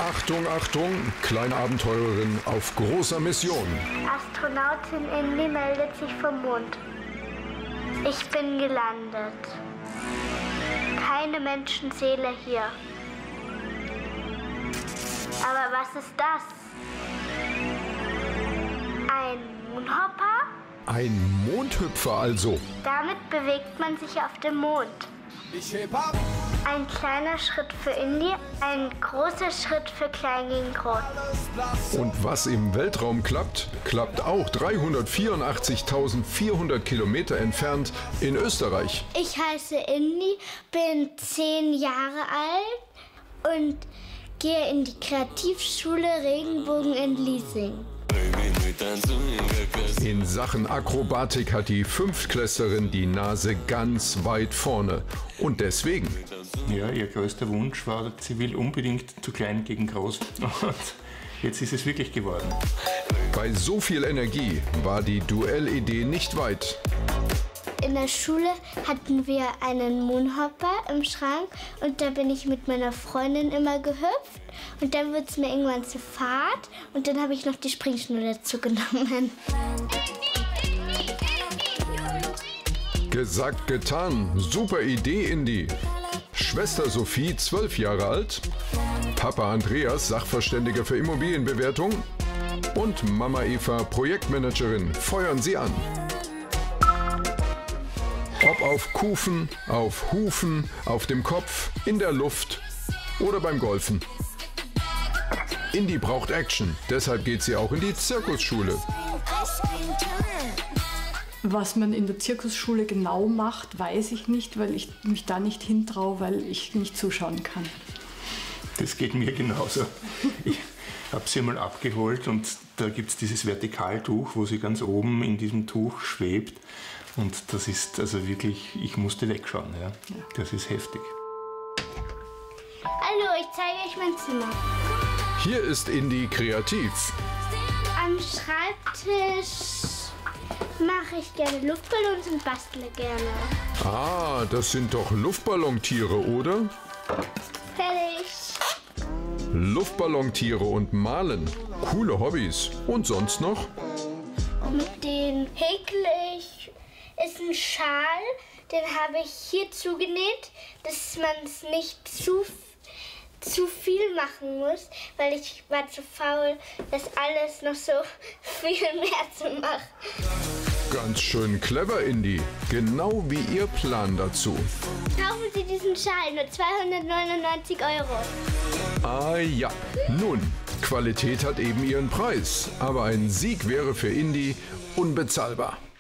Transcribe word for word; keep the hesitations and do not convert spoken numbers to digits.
Achtung, Achtung, kleine Abenteurerin auf großer Mission. Astronautin Indy meldet sich vom Mond. Ich bin gelandet. Keine Menschenseele hier. Aber was ist das? Ein Moonhopper? Ein Mondhüpfer also. Damit bewegt man sich auf dem Mond. Ich heb ab. Ein kleiner Schritt für Indy, ein großer Schritt für Klein gegen Groß. Und was im Weltraum klappt, klappt auch dreihundertvierundachtzigtausendvierhundert Kilometer entfernt in Österreich. Ich heiße Indy, bin zehn Jahre alt und gehe in die Kreativschule Regenbogen in Liesing. In Sachen Akrobatik hat die Fünftklässlerin die Nase ganz weit vorne. Und deswegen. Ja, ihr größter Wunsch war, sie will unbedingt zu Klein gegen Groß. Und jetzt ist es wirklich geworden. Bei so viel Energie war die Duellidee nicht weit. In der Schule hatten wir einen Moonhopper im Schrank und da bin ich mit meiner Freundin immer gehüpft und dann wird es mir irgendwann zu fad und dann habe ich noch die Springschnur dazu genommen. Gesagt, getan. Super Idee, Indy. Schwester Sophie, zwölf Jahre alt. Papa Andreas, Sachverständiger für Immobilienbewertung. Und Mama Eva, Projektmanagerin. Feuern Sie an. Ob auf Kufen, auf Hufen, auf dem Kopf, in der Luft oder beim Golfen. Indy braucht Action, deshalb geht sie auch in die Zirkusschule. Was man in der Zirkusschule genau macht, weiß ich nicht, weil ich mich da nicht hintraue, weil ich nicht zuschauen kann. Das geht mir genauso. Ich habe sie mal abgeholt und da gibt es dieses Vertikaltuch, wo sie ganz oben in diesem Tuch schwebt. Und das ist also wirklich, ich musste wegschauen. Ja. Ja. Das ist heftig. Hallo, ich zeige euch mein Zimmer. Hier ist Indy kreativ. Am Schreibtisch mache ich gerne Luftballons und bastle gerne. Ah, das sind doch Luftballontiere, oder? Fertig. Luftballontiere und Malen. Coole Hobbys. Und sonst noch? Mit denen häkle ich. Ist ein Schal, den habe ich hier zugenäht, dass man es nicht zu, zu viel machen muss, weil ich war zu faul, das alles noch so viel mehr zu machen. Ganz schön clever, Indy. Genau wie Ihr Plan dazu. Kaufen Sie diesen Schal, nur zweihundertneunundneunzig Euro. Ah ja, nun, Qualität hat eben ihren Preis. Aber ein Sieg wäre für Indy unbezahlbar.